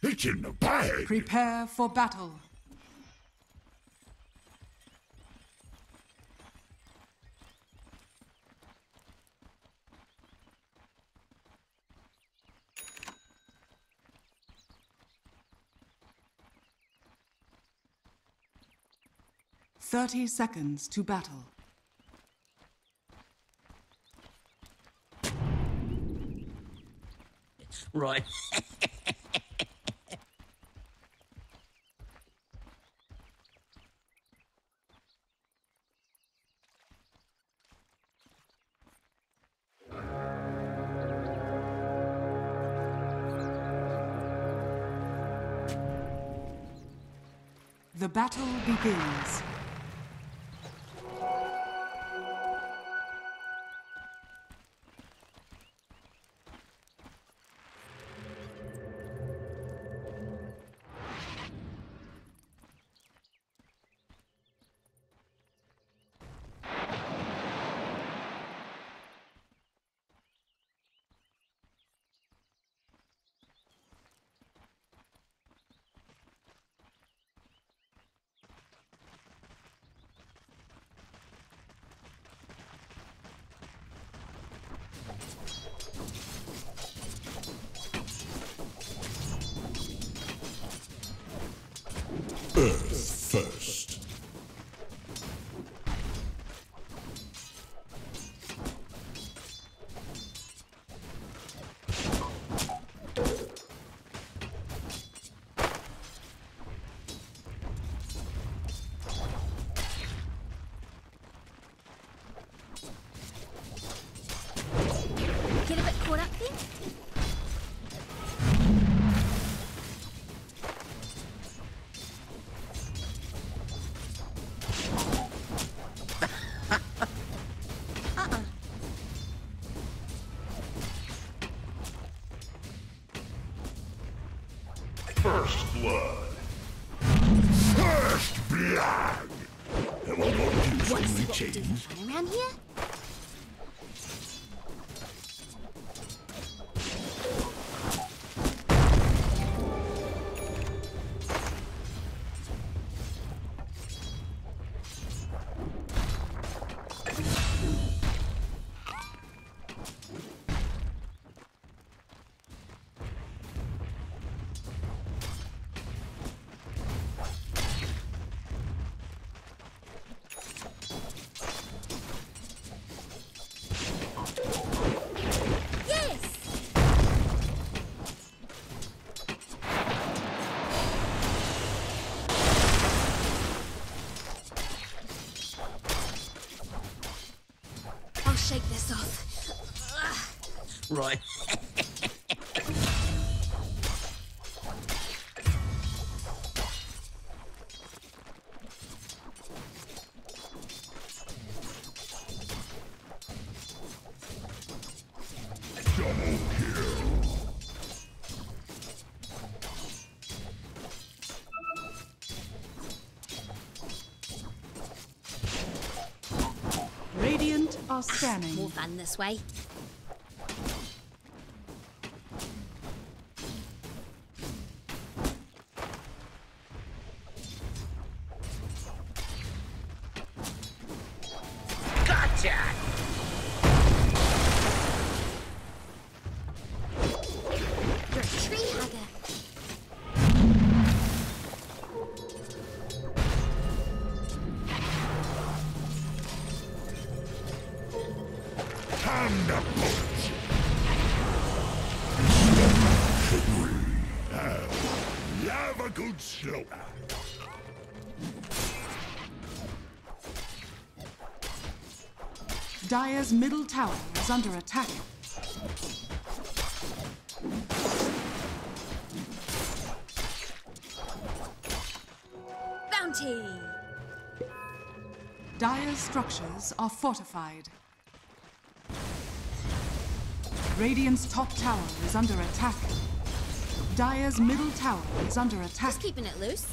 It's in the bag. Prepare for battle. "30 seconds to battle. Right. The battle begins. Earth first. Get a bit caught up there? First blood. First blood. It will not use Want to see only what we do change. for fun around here? Shake this off. Right. Double kill. Radiant are scanning. More fun this way. Gotcha! You're a tree hugger. Thunderbolt. Have a good slaughter. Dire's middle tower is under attack. Bounty! Dire's structures are fortified. Radiant's top tower is under attack. Dire's middle tower is under attack. Just keeping it loose.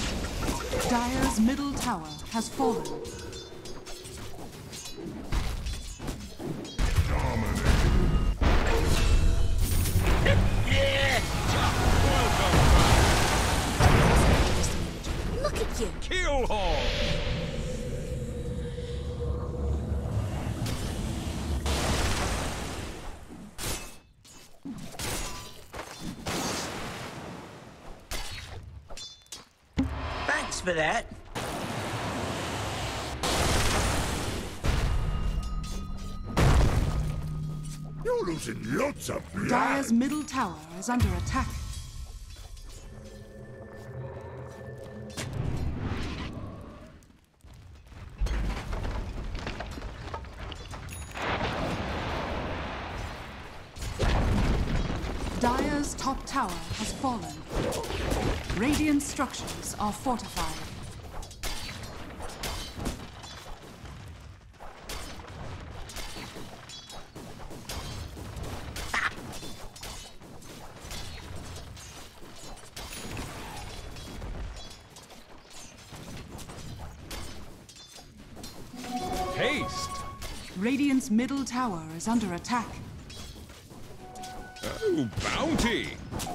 Dire's middle tower has fallen. you. Kill all! Thanks for that. You're losing lots of blood. Dire's middle tower is under attack. Dire's top tower has fallen. Radiant structures are fortified. Haste! Radiant's middle tower is under attack. Oh, bounty!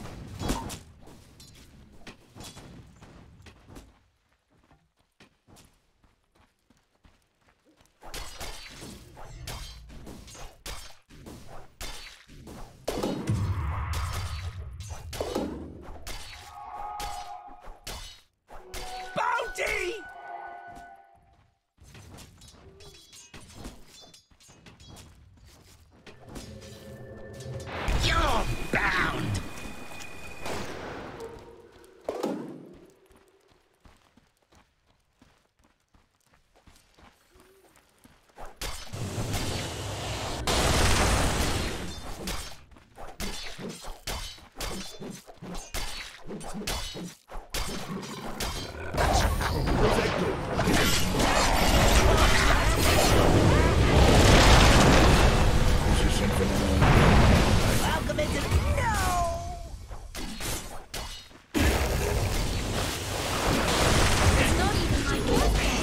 Bounty! You're bound! Welcome into no! It's not even my birthday.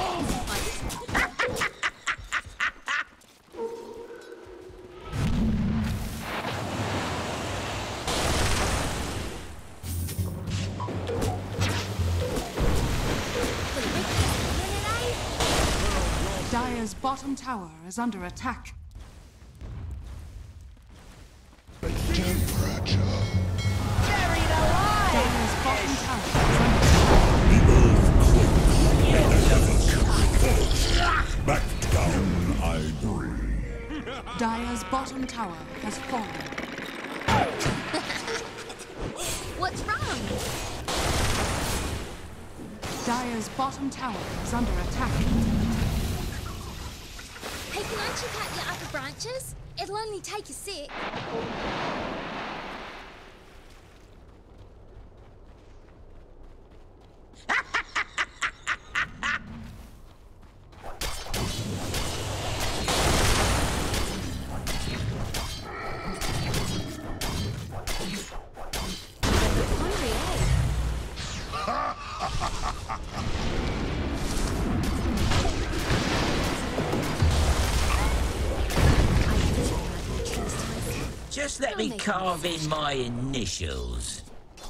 Dire's bottom tower is under attack. Temperature. Dire's bottom tower is under attack. Back down, I breathe. Dire's bottom tower has fallen. What's wrong? Dire's bottom tower is under attack. Hey, can I check out your upper branches? It'll only take a sec. Hungry, eh? Just let me carve in my initials.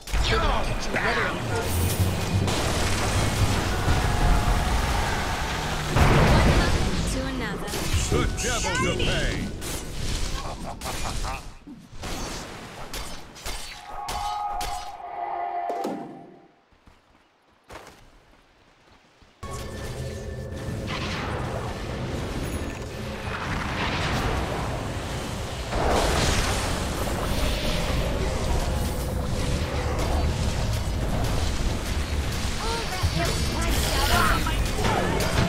One mother to another. The devil to pay! All that helps myself.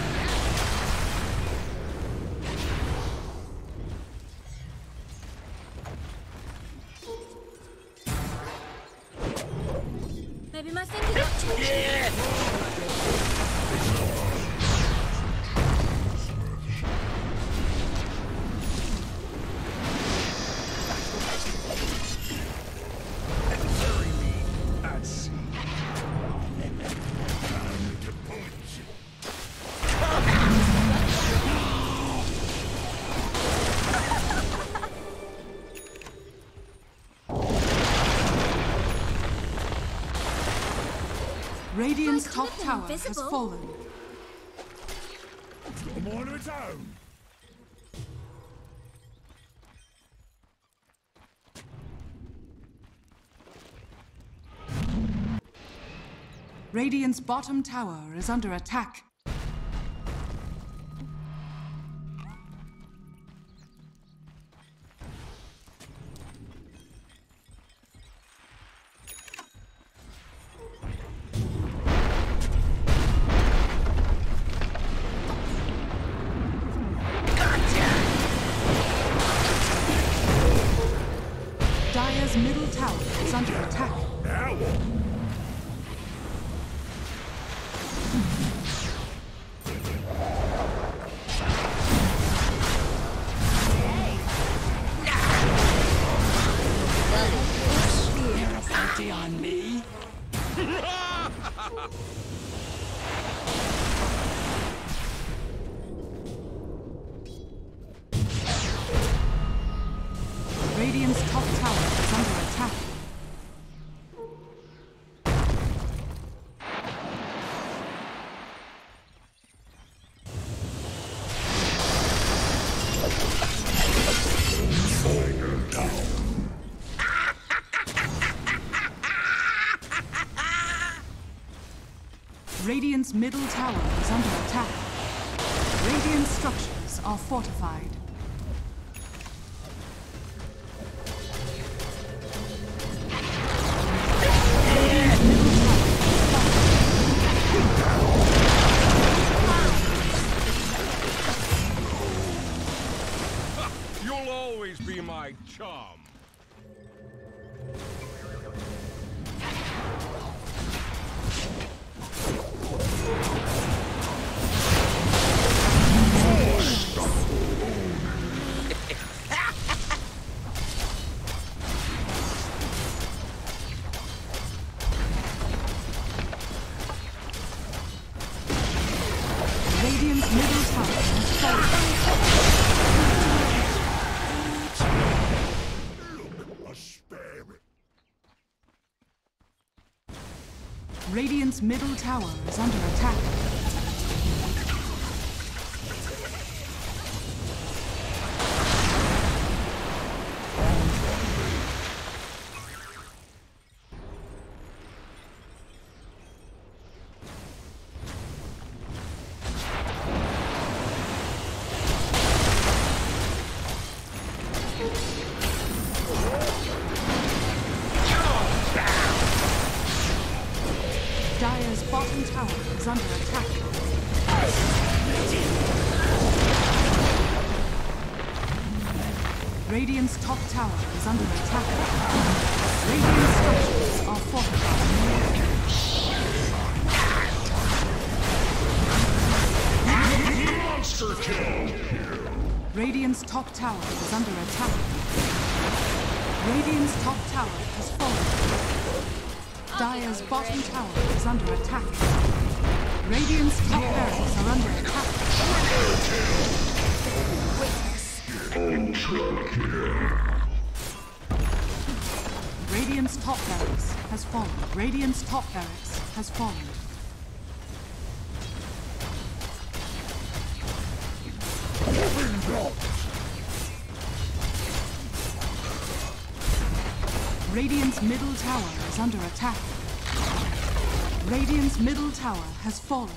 Maybe my finger got twitchy. Bury me at sea. Radiant's I top could've been tower has invisible. fallen. It's got a mind of its own. Radiant's bottom tower is under attack. Dire's middle tower is under attack. Now what? Bounty on me? Radiant's top tower is under attack. Radiant's middle tower is under attack. Radiant structures are fortified. Radiant's middle tower is You'll always be my chum. Radiant's middle tower has fallen. A spare it. Radiant's middle tower is under attack. Dire's bottom tower is under attack. Radiant's top tower is under attack. Radiant structures are fortified. Monster kill. Radiant's top tower is under attack. Radiant's top tower has fallen. Dire's bottom tower is under attack. Radiant's top barracks are under attack. Radiant's top barracks has fallen. Radiant's top barracks has fallen. Radiant's middle tower is under attack. Radiant's middle tower has fallen.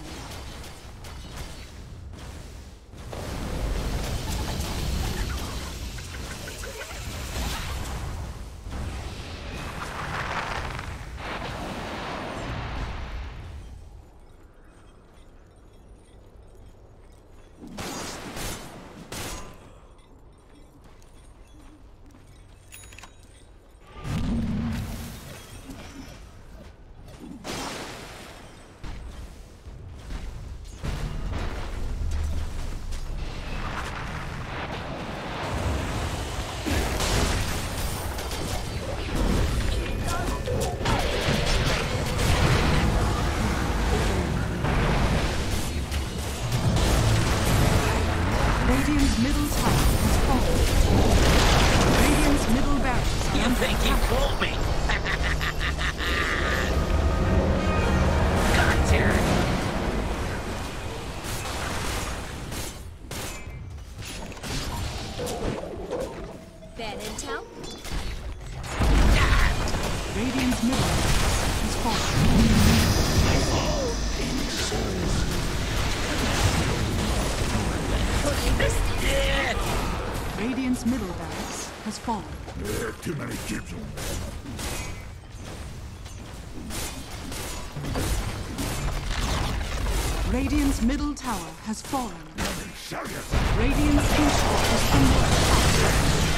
Radiant's middle tower has fallen. Radiant's middle barracks are You under think you attack. caught me? Radiant's middle barracks has fallen. Too many dibs on me. Radiant's middle tower has fallen. Show you. Radiant's ancient is under attack.